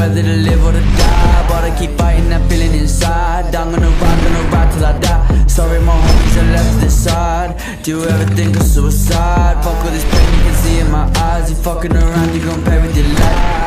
whether to live or to die, but I keep fighting that feeling inside. I'm gonna ride till I die. Sorry my homies are left this side. Do you ever think of suicide? Fuck all this pain you can see in my eyes. You fucking around, you gon' pay with your life.